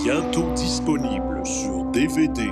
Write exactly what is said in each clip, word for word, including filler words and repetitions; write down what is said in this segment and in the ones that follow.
bientôt disponible sur D V D.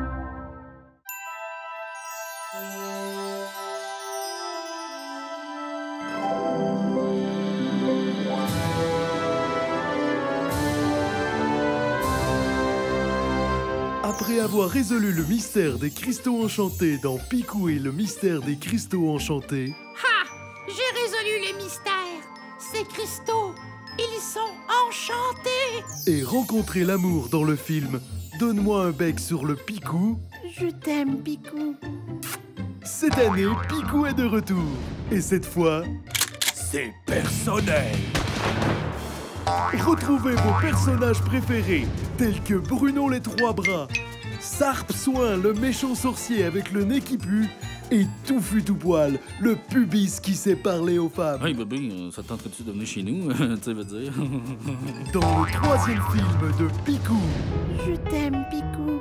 Après avoir résolu le mystère des cristaux enchantés dans Picou et le mystère des cristaux enchantés... Ha! J'ai résolu les mystères. Ces cristaux, ils sont enchantés. Et rencontrer l'amour dans le film Donne-moi un bec sur le Picou... Je t'aime, Picou. Cette année, Picou est de retour. Et cette fois... C'est personnel. Retrouvez vos personnages préférés, tels que Bruno les Trois Bras, Sarp Soin, le méchant sorcier avec le nez qui pue, et Touffu Tout Poil, le pubis qui sait parler aux femmes. Hey bébé, euh, ça te tenterait-tu de venir chez nous? Tu sais, veux dire. Dans le troisième film de Picou. Je t'aime, Picou.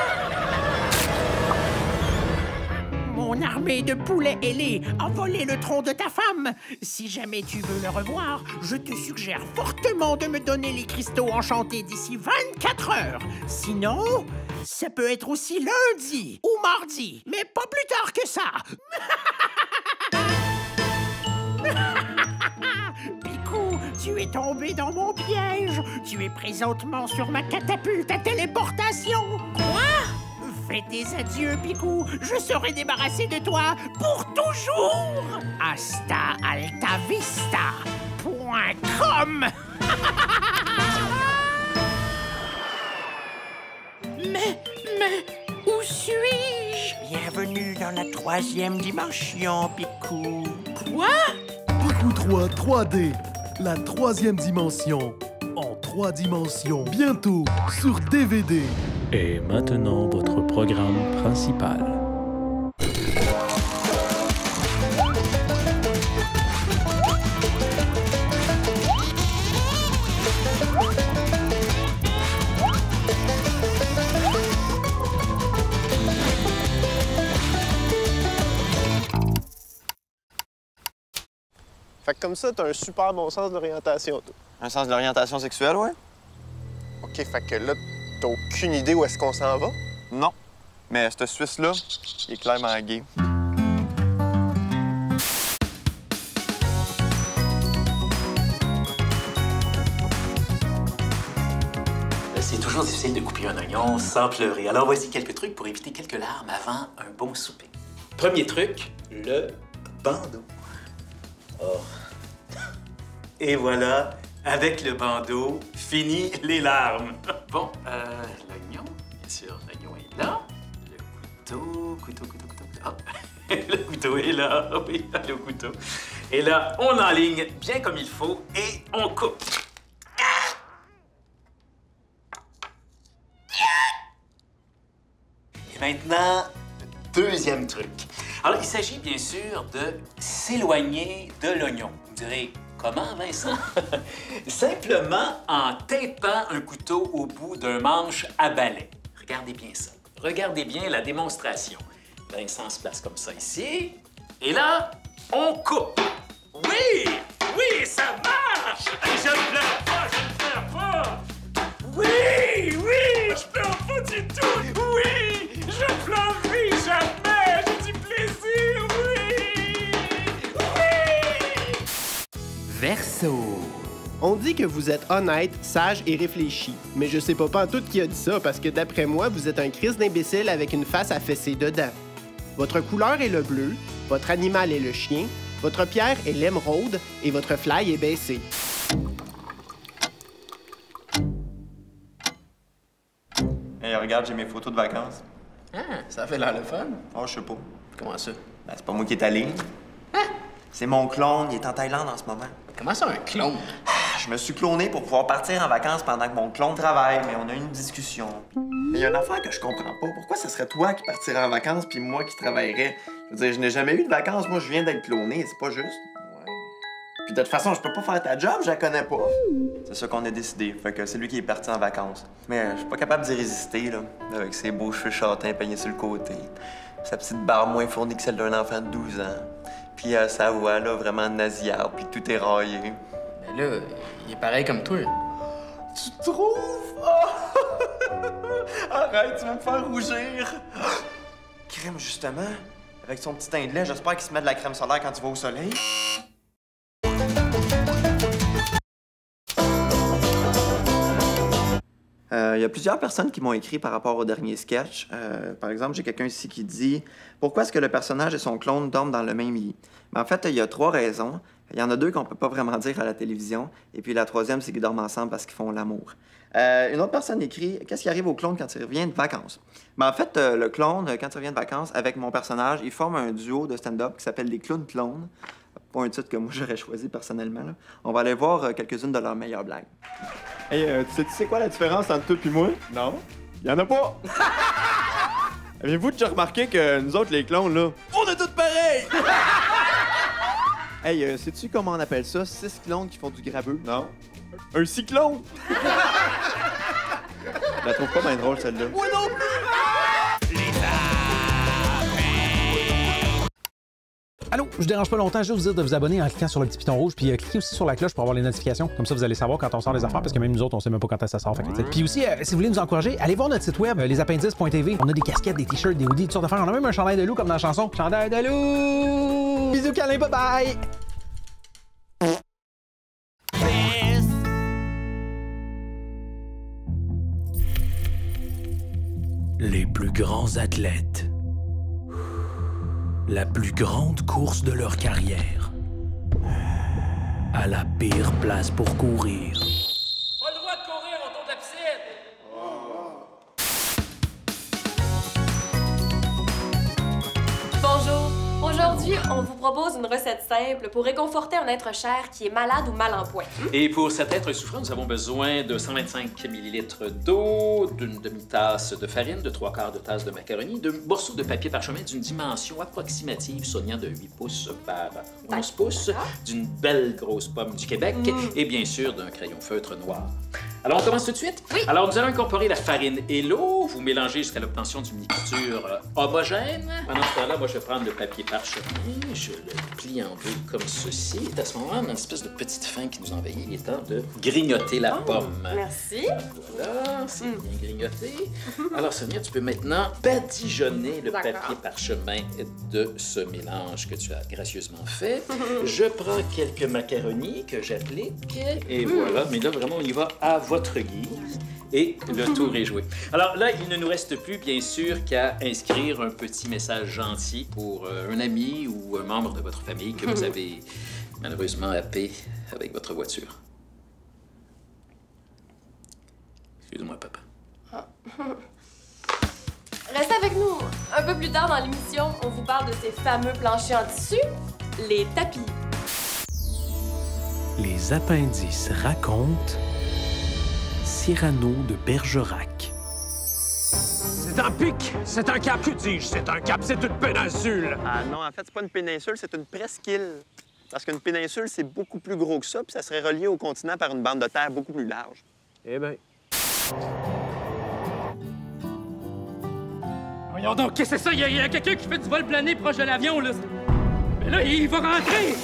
Mon armée de poulets ailés a volé le tronc de ta femme. Si jamais tu veux le revoir, je te suggère fortement de me donner les cristaux enchantés d'ici vingt-quatre heures. Sinon, ça peut être aussi lundi ou mardi, mais pas plus tard que ça. Picou, tu es tombé dans mon piège. Tu es présentement sur ma catapulte à téléportation. Quoi? Fais tes adieux, Picou. Je serai débarrassé de toi pour toujours. Hasta alta vista. Point com. Mais, mais, où suis-je? Bienvenue dans la troisième dimension, Picou. Quoi? Picou trois trois D, la troisième dimension. En trois dimensions, bientôt sur D V D. Et maintenant, votre programme principal. Fait que comme ça, t'as un super bon sens de l'orientation, toi. Un sens de l'orientation sexuelle, ouais? OK, fait que là, t'as aucune idée où est-ce qu'on s'en va? Non. Mais ce Suisse-là, il est clairement gay. C'est toujours difficile de couper un oignon sans pleurer. Alors voici quelques trucs pour éviter quelques larmes avant un bon souper. Premier truc, le bandeau. Oh. Et voilà, avec le bandeau, fini les larmes. Bon, euh, l'oignon, bien sûr, l'oignon est là. Le couteau, couteau, couteau, couteau, couteau. Ah. Le couteau est là, oui, le couteau. Et là, on enligne bien comme il faut et on coupe. Et maintenant, deuxième truc. Alors, il s'agit bien sûr de s'éloigner de l'oignon. Vous me direz, comment, Vincent? Simplement en tapant un couteau au bout d'un manche à balai. Regardez bien ça. Regardez bien la démonstration. Vincent se place comme ça ici. Et là, on coupe. Oui! Oui, ça marche! Je ne pleure pas, je ne pleure pas! Oui! Oui! Je pleure pas du tout! Oui! Je pleurerai jamais! J'ai du plaisir! Oui! Oui! Verseau. On dit que vous êtes honnête, sage et réfléchi. Mais je sais pas pantoute qui a dit ça, parce que d'après moi, vous êtes un Christ d'imbécile avec une face à fesser dedans. Votre couleur est le bleu, votre animal est le chien, votre pierre est l'émeraude et votre fly est baissé. Hey, regarde, j'ai mes photos de vacances. Ah, ça fait l'air le fun. Oh, je sais pas. Comment ça? Ben, c'est pas moi qui est allé. Hein? C'est mon clone, il est en Thaïlande en ce moment. Comment ça, un clone? Je me suis cloné pour pouvoir partir en vacances pendant que mon clone travaille, mais on a eu une discussion. Mais il y a une affaire que je comprends pas. Pourquoi ce serait toi qui partirais en vacances puis moi qui travaillerais? Je veux dire, je n'ai jamais eu de vacances. Moi, je viens d'être cloné. C'est pas juste. Ouais. Puis de toute façon, je peux pas faire ta job, je la connais pas. C'est ça qu'on a décidé. Fait que c'est lui qui est parti en vacances. Mais je suis pas capable d'y résister, là. Avec ses beaux cheveux châtains peignés sur le côté. Sa petite barbe moins fournie que celle d'un enfant de douze ans. Puis euh, sa voix, là, vraiment nasillarde. Puis tout est raillé. Mais là, il est pareil comme toi. Tu trouves? Oh! Arrête, tu vas me faire rougir. Crème, justement. Avec son petit teint de lait, j'espère qu'il se met de la crème solaire quand tu vas au soleil. Il euh, y a plusieurs personnes qui m'ont écrit par rapport au dernier sketch. Euh, par exemple, j'ai quelqu'un ici qui dit « Pourquoi est-ce que le personnage et son clone dorment dans le même lit? » Mais en fait, il y a trois raisons. Il y en a deux qu'on peut pas vraiment dire à la télévision. Et puis la troisième, c'est qu'ils dorment ensemble parce qu'ils font l'amour. Euh, une autre personne écrit « Qu'est-ce qui arrive au clone quand il revient de vacances? » Mais en fait, euh, le clone, quand il revient de vacances, avec mon personnage, il forme un duo de stand-up qui s'appelle les Clowns Clones. Pas un titre que moi j'aurais choisi personnellement. Là. On va aller voir euh, quelques-unes de leurs meilleures blagues. Hey, euh, tu sais, tu sais quoi la différence entre toi et moi? Non. Il y en a pas! Avez-vous déjà remarqué que nous autres, les clones, là, on est tous pareils! Hey, euh, sais-tu comment on appelle ça? Six clones qui font du grabeux? Non. Un cyclone! Je la trouve pas bien drôle, celle-là. Moi non plus! Allô, je vous dérange pas longtemps, je vais vous dire de vous abonner en cliquant sur le petit piton rouge, puis euh, cliquez aussi sur la cloche pour avoir les notifications. Comme ça, vous allez savoir quand on sort des affaires, parce que même nous autres, on sait même pas quand ça sort. Fait que, puis aussi, euh, si vous voulez nous encourager, allez voir notre site web, euh, les appendices point t v. On a des casquettes, des t-shirts, des hoodies, toutes sortes d'affaires. On a même un chandail de loup comme dans la chanson. Chandail de loup! Bisous, câlin, bye bye! Les plus grands athlètes. La plus grande course de leur carrière. À la pire place pour courir. Pas le droit de courir autour de la piscine! Bonjour. Aujourd'hui, on vous propose une recette simple pour réconforter un être cher qui est malade ou mal en point. Et pour cet être souffrant, nous avons besoin de cent vingt-cinq millilitres d'eau, d'une demi-tasse de farine, de trois quarts de tasse de macaroni, de morceaux de papier parchemin d'une dimension approximative soignant de huit pouces par onze pouces, d'une belle grosse pomme du Québec mm. et bien sûr d'un crayon feutre noir. Alors, on commence tout de suite? Oui. Alors, nous allons incorporer la farine et l'eau. Vous mélangez jusqu'à l'obtention d'une mixture euh, homogène. Pendant ce temps-là, moi, je vais prendre le papier parchemin. Je le plie en deux comme ceci. Et à ce moment-là, on a une espèce de petite fin qui nous envahit. Il est temps de grignoter la oh, pomme. Merci. Voilà, c'est mm. bien grignoté. Alors, Sonia, tu peux maintenant badigeonner le papier parchemin de ce mélange que tu as gracieusement fait. Je prends quelques macaronis que j'applique. Et mm. voilà, mais là, vraiment, on y va à votre guise. Et le tour est joué. Alors là, il ne nous reste plus, bien sûr, qu'à inscrire un petit message gentil pour euh, un ami ou un membre de votre famille que vous avez malheureusement happé avec votre voiture. Excuse-moi, papa. Ah. Restez avec nous. Un peu plus tard dans l'émission, on vous parle de ces fameux planchers en tissu, les tapis. Les appendices racontent Cyrano de Bergerac. C'est un pic, c'est un cap. Que dis-je? C'est un cap, c'est une péninsule. Ah non, en fait, c'est pas une péninsule, c'est une presqu'île. Parce qu'une péninsule, c'est beaucoup plus gros que ça, puis ça serait relié au continent par une bande de terre beaucoup plus large. Eh bien. Voyons donc, qu'est-ce que c'est ça? Il y a, a quelqu'un qui fait du vol plané proche de l'avion, là. Mais là, il va rentrer!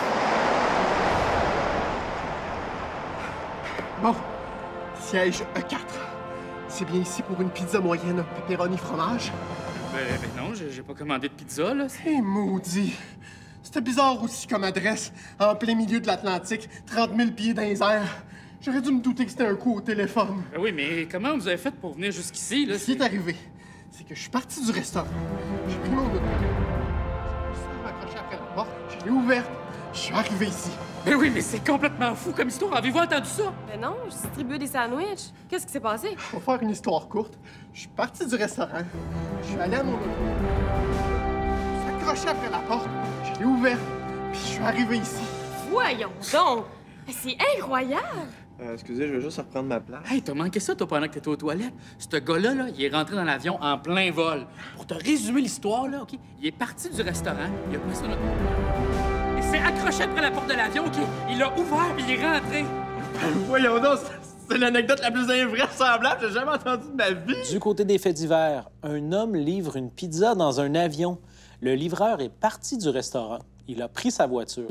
Bon. Siège E quatre. C'est bien ici pour une pizza moyenne, pepperoni fromage? Ben, ben non, j'ai pas commandé de pizza, là. Hé, hey, maudit! C'était bizarre aussi comme adresse, en plein milieu de l'Atlantique, trente mille pieds dans les airs. J'aurais dû me douter que c'était un coup au téléphone. Ben oui, mais comment vous avez fait pour venir jusqu'ici, là? Ce qui est arrivé, c'est que je suis parti du restaurant. J'ai pris mon auto. Je me suis accroché après la porte, je l'ai ouverte, je suis arrivé ici. Ben oui, mais c'est complètement fou comme histoire. Avez-vous entendu ça? Ben non, je distribuais des sandwichs. Qu'est-ce qui s'est passé? Pour faire une histoire courte, je suis parti du restaurant, je suis allé à mon auto, je me suis accroché après la porte, je l'ai ouverte, puis je suis arrivé ici. Voyons donc! C'est incroyable! Euh, excusez, je vais juste reprendre ma place. Hey, t'as manqué ça, toi, pendant que t'étais aux toilettes? Ce gars-là, là, il est rentré dans l'avion en plein vol. Pour te résumer l'histoire, là, OK? Il est parti du restaurant, il a pris son auto. Il s'est accroché après la porte de l'avion, OK? Il l'a ouvert, puis il est rentré. Voyons donc, c'est l'anecdote la plus invraisemblable que j'ai jamais entendue de ma vie. Du côté des faits divers, un homme livre une pizza dans un avion. Le livreur est parti du restaurant. Il a pris sa voiture.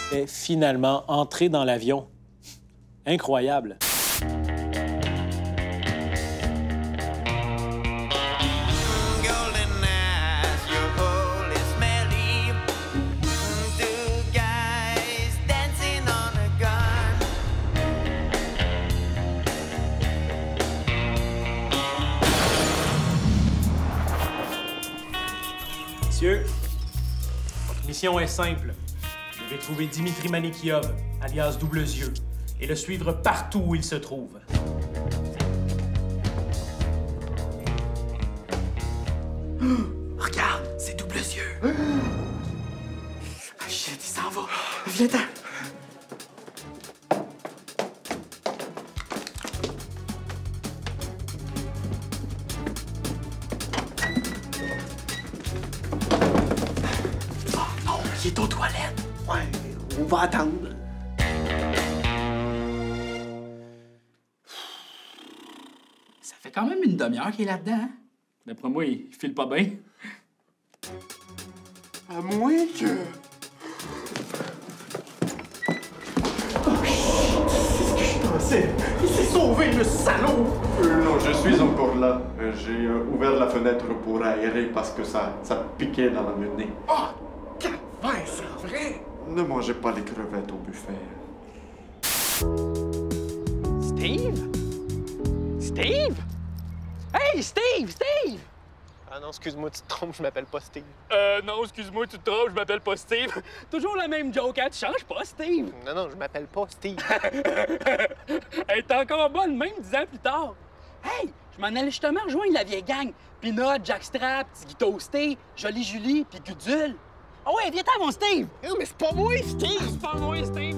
est finalement entré dans l'avion. Incroyable. Messieurs, votre mission est simple. Vous devez trouver Dimitri Manikiov, alias Double Yeux, et le suivre partout où il se trouve. Regarde, c'est Double Yeux. Ah, shit, il s'en va. Viens-t'en. Il est aux toilettes. Ouais, on va attendre. Ça fait quand même une demi-heure qu'il est là-dedans. Hein? D'après moi, il file pas bien. À moins que... Il s'est sauvé, le salaud! Euh, non, je suis encore là. Euh, J'ai euh, ouvert la fenêtre pour aérer parce que ça, ça piquait dans le nez. Oh! Ouais, c'est vrai! Ne mangez pas les crevettes au buffet. Steve? Steve? Hey, Steve! Steve! Ah non, excuse-moi, tu te trompes, je m'appelle pas Steve. Euh, non, excuse-moi, tu te trompes, je m'appelle pas Steve. Toujours la même joke, hein? Tu changes pas, Steve. Non, non, je m'appelle pas Steve. Elle est encore bonne, même dix ans plus tard. Hey, je m'en allais justement rejoindre la vieille gang. Pinot, Jackstrap, Tiggy Toasté, Jolie Julie, puis Gudule. Ah ouais, viens-t'en, mon Steve! Non, mais c'est pas moi, Steve! C'est pas moi, Steve!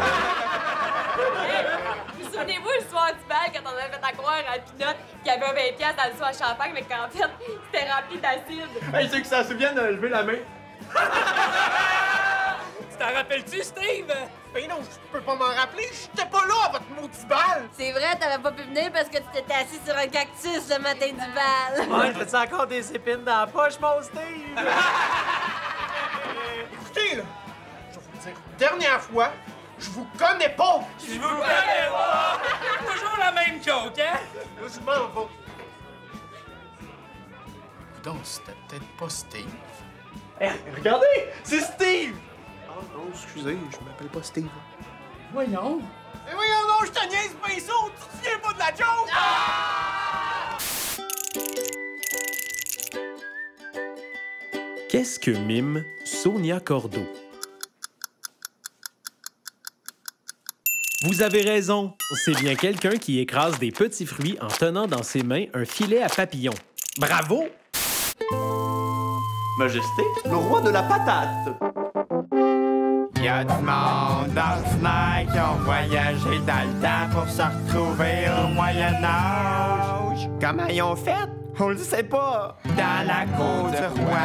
Hey, vous souvenez-vous le soir du bal quand on avait fait à croire à Pinot qu'il y avait un vingt piastres dans le soir à champagne, mais qu'en fait, c'était rempli d'acide? Hey, ceux qui s'en souviennent, de lever la main. Tu t'en rappelles-tu, Steve? Ben non, je peux pas m'en rappeler, j'étais pas là à votre maudit bal! C'est vrai, t'avais pas pu venir parce que tu t'étais assis sur un cactus le matin du bal. Ouais, t'as-tu encore des épines dans la poche, mon Steve? Écoutez, là, je vais vous dire, dernière fois, je vous connais pas! Je vous connais pas! Toujours la même joke, hein? Là, je m'en vais. Donc, c'était peut-être pas Steve. Hey, regardez! C'est Steve! Oh non, excusez, je m'appelle pas Steve. Voyons. Mais voyons non, je te niaise, pinceau! Tu te souviens pas de la joke? Qu'est-ce que mime Sonia Cordeau? Vous avez raison, c'est bien quelqu'un qui écrase des petits fruits en tenant dans ses mains un filet à papillons. Bravo! Majesté, le roi de la patate. Y'a du monde ordinaire qui ont voyagé dans le temps pour se retrouver au Moyen-Âge. Comment ils ont fait? On le sait pas. Dans la cour du roi.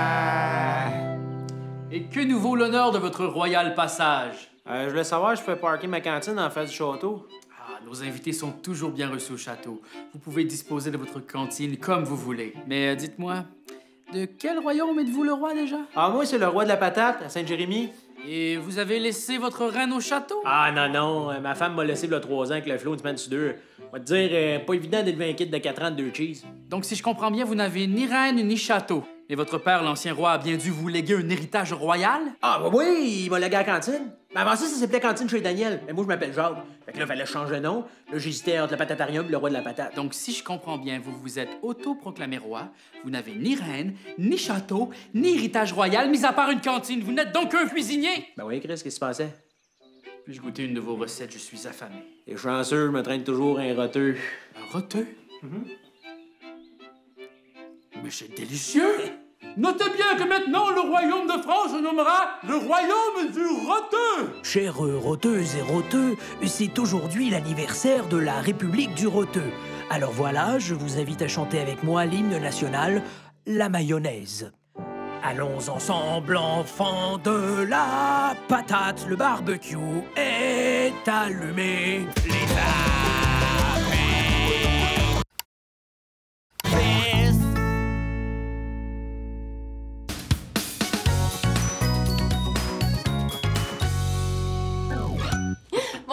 Et que nous vaut l'honneur de votre royal passage? Euh, je voulais savoir, je peux parker ma cantine en face du château. Ah, nos invités sont toujours bien reçus au château. Vous pouvez disposer de votre cantine comme vous voulez. Mais euh, dites-moi, de quel royaume êtes-vous le roi déjà? Ah, moi, c'est le roi de la patate, à Saint-Jérémy. Et vous avez laissé votre reine au château? Ah, non, non. euh, Ma femme m'a laissé il y a trois ans avec le flot une semaine sur deux. On va te dire, euh, pas évident d'élever un kid de quatre ans de deux cheese. Donc, si je comprends bien, vous n'avez ni reine ni château. Et votre père, l'ancien roi, a bien dû vous léguer un héritage royal? Ah, bah oui, il m'a légué à la cantine. Mais avant ça, ça s'appelait cantine chez Daniel. Mais moi, je m'appelle Jacques. Fait que là, fallait changer de nom. Là, j'hésitais entre le patatarium et le roi de la patate. Donc, si je comprends bien, vous vous êtes autoproclamé roi, vous n'avez ni reine, ni château, ni héritage royal, mis à part une cantine. Vous n'êtes donc qu'un cuisinier! Ben oui, Chris, qu'est-ce qui se passait? Puis-je goûter une de vos recettes? Je suis affamé. Et chanceux, je me traîne toujours un roteux. Un roteux? Mm-hmm. Mais c'est délicieux! Notez bien que maintenant, le royaume de France se nommera le royaume du roteux! Chers roteuses et roteux, c'est aujourd'hui l'anniversaire de la République du roteux. Alors voilà, je vous invite à chanter avec moi l'hymne national, la mayonnaise. Allons ensemble, enfants de la patate, le barbecue est allumé. Les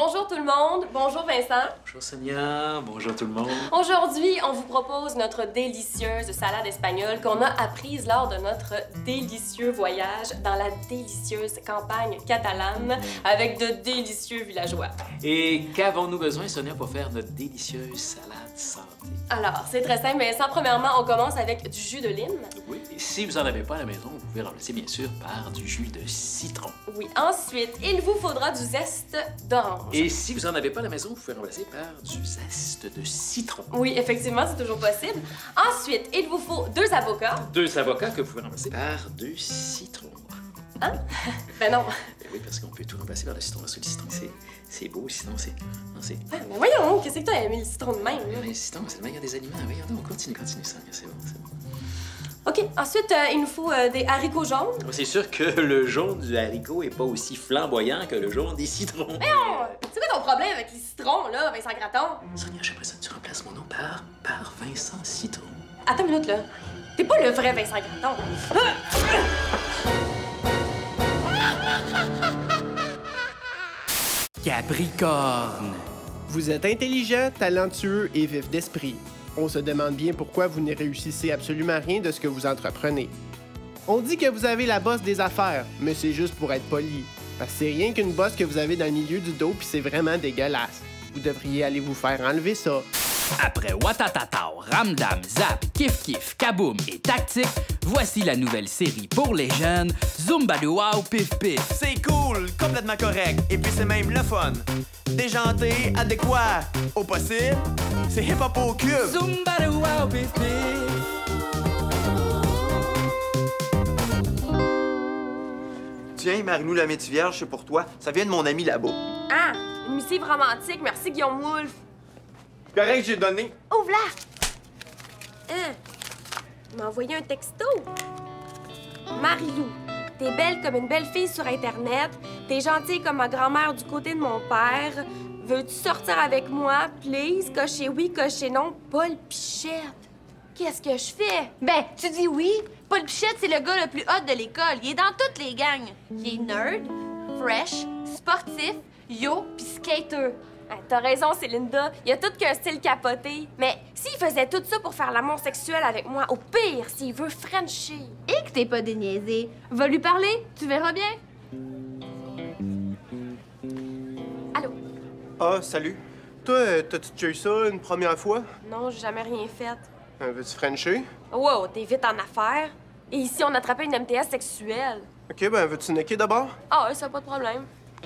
Bonjour tout le monde, bonjour Vincent. Bonjour Sonia, bonjour tout le monde. Aujourd'hui, on vous propose notre délicieuse salade espagnole qu'on a apprise lors de notre délicieux voyage dans la délicieuse campagne catalane avec de délicieux villageois. Et qu'avons-nous besoin, Sonia, pour faire notre délicieuse salade santé? Alors, c'est très simple, Vincent. Premièrement, on commence avec du jus de lime. Oui, et si vous n'en avez pas à la maison, vous pouvez remplacer bien sûr par du jus de citron. Oui, ensuite, il vous faudra du zeste d'orange. Et si vous n'en avez pas à la maison, vous pouvez remplacer par du zeste de citron. Oui, effectivement, c'est toujours possible. Ensuite, il vous faut deux avocats. Deux avocats que vous pouvez remplacer par deux citrons. Hein? Ben non. Ben oui, parce qu'on peut tout remplacer par le citron. Parce que le citron, c'est beau, le citron, c'est... Non, c'est... Ah, mais voyons, qu'est-ce que t'as aimé le citron de même? Mais le citron, c'est le meilleur des aliments. Voyons donc, continue, continue, ça. C'est bon, c'est bon. OK, ensuite, euh, il nous faut euh, des haricots jaunes. C'est sûr que le jaune du haricot est pas aussi flamboyant que le jaune des citrons. Mais on... C'est quoi ton problème avec les citrons, là, Vincent Gratton? Sonia, j'aimerais ça que tu remplaces mon nom par... par Vincent Citron. Attends une minute, là. T'es pas le vrai Vincent Gratton. Capricorne. Vous êtes intelligent, talentueux et vif d'esprit. On se demande bien pourquoi vous ne réussissez absolument rien de ce que vous entreprenez. On dit que vous avez la bosse des affaires, mais c'est juste pour être poli. Parce que c'est rien qu'une bosse que vous avez dans le milieu du dos, puis c'est vraiment dégueulasse. Vous devriez aller vous faire enlever ça. Après Watatatao, Ramdam, Zap, Kif Kif, Kaboom et Tactique, voici la nouvelle série pour les jeunes, Zumbaluau Pif Pif. C'est cool, complètement correct, et puis c'est même le fun. Déjanté, adéquat, au possible, c'est hip-hop au cube. Zumbaluau Pif Pif. Tiens, Marie-Lou la métier vierge, c'est pour toi. Ça vient de mon ami là-bas. Ah, une missive romantique. Merci, Guillaume Wolfe. Correct, j'ai donné. Ouvre-la! Hein? Il m'a envoyé un texto. Marie-Lou, t'es belle comme une belle fille sur Internet. T'es gentille comme ma grand-mère du côté de mon père. Veux-tu sortir avec moi, please? Cochez oui, cochez non. Paul Pichette. Qu'est-ce que je fais? Ben, tu dis oui. Paul Pichette, c'est le gars le plus hot de l'école. Il est dans toutes les gangs. Il est nerd, fresh, sportif, yo, pis skater. Ah, t'as raison, Célinda. Il a tout qu'un style capoté. Mais s'il faisait tout ça pour faire l'amour sexuel avec moi, au pire, s'il veut frencher. Et que t'es pas déniaisé. Va lui parler, tu verras bien. Allô? Ah, salut. Toi, t'as-tu déjà eu ça une première fois? Non, j'ai jamais rien fait. Euh, Veux-tu frencher? Wow, t'es vite en affaires. Et ici, on attrapait une M T S sexuelle. OK, ben veux-tu necker d'abord? Ah, ouais, ça, pas de problème.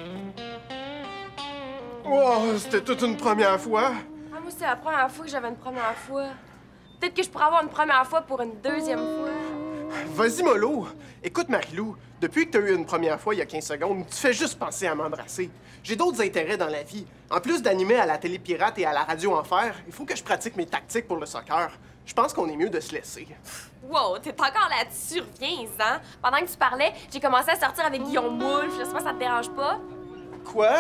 Wow, c'était toute une première fois. Ah, moi, c'est la première fois que j'avais une première fois. Peut-être que je pourrais avoir une première fois pour une deuxième fois. Vas-y, mollo. Écoute, Marie-Lou, depuis que t'as eu une première fois il y a quinze secondes, tu fais juste penser à m'embrasser. J'ai d'autres intérêts dans la vie. En plus d'animer à la télé pirate et à la radio Enfer, il faut que je pratique mes tactiques pour le soccer. Je pense qu'on est mieux de se laisser. Wow, t'es encore là-dessus, reviens-en. Pendant que tu parlais, j'ai commencé à sortir avec Guillaume Wolfe. J'espère que ça te dérange pas. Quoi?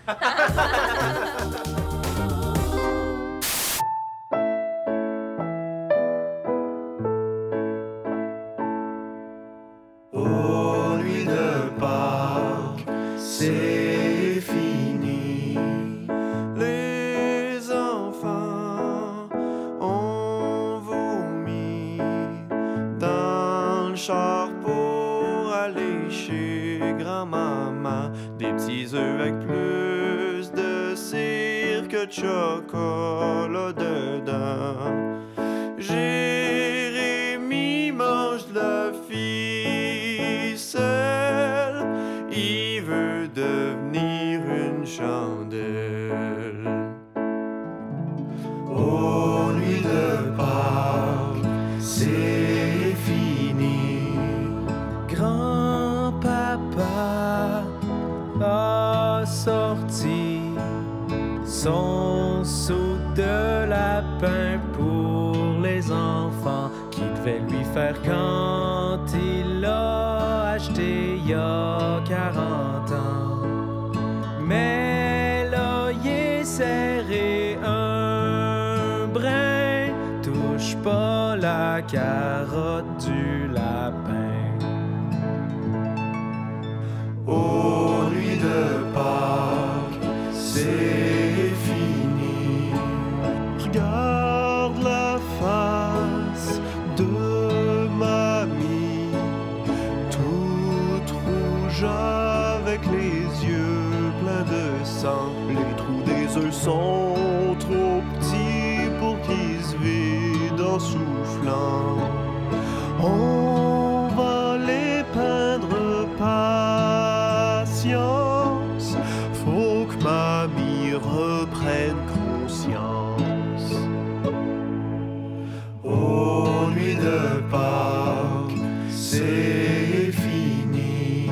Oh, nuit de Pâques, c'est fini. Les enfants ont vomi dans le char pour aller chez grand-maman. Des petits œufs avec plus de cire que de chocolat dedans. Jérémie mange de la ficelle. Il veut devenir une chandelle. Oh, nuit de Pâques, c'est fini. Grand-papa a sorti son seau de lapin pour les enfants qui devait lui faire quand il l'a acheté il y a quarante ans. Mais là, il est serré un brin, touche pas la carotte du lapin. Oh, nuit de Pâques, c'est croissants. Les trous des œufs sont trop petits pour qu'ils se vident en soufflant. On va les peindre patience. Faut que mamie reprenne conscience. Aux nuits de Pâques, c'est fini.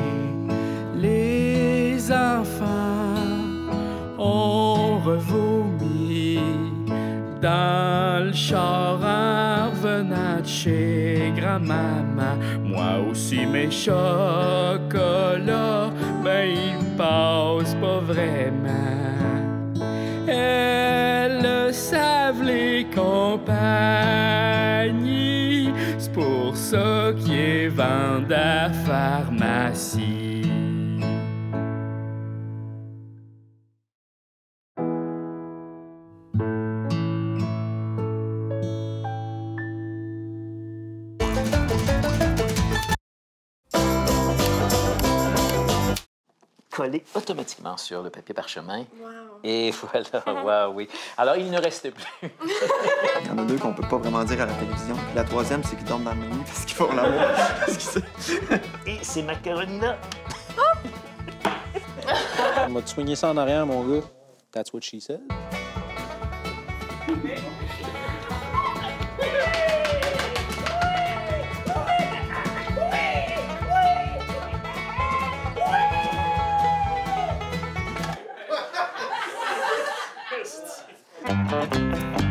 Les enfants ont revomi dans le char en revenant de chez grand-maman. Moi aussi mes chocolats, ben ils passent pas vraiment. Elles savent les compagnies, c'est pour ça qu'ils vendent à pharmacie. Collé automatiquement sur le papier parchemin. Wow. Et voilà, wow, oui. Alors, il ne reste plus. Il y en a deux qu'on peut pas vraiment dire à la télévision. Puis la troisième, c'est qu'ils dorment dans le même lit parce qu'ils font l'amour. Et c'est macaroni-là. On m'a soigné ça en arrière, mon gars. That's what she said. Thank you.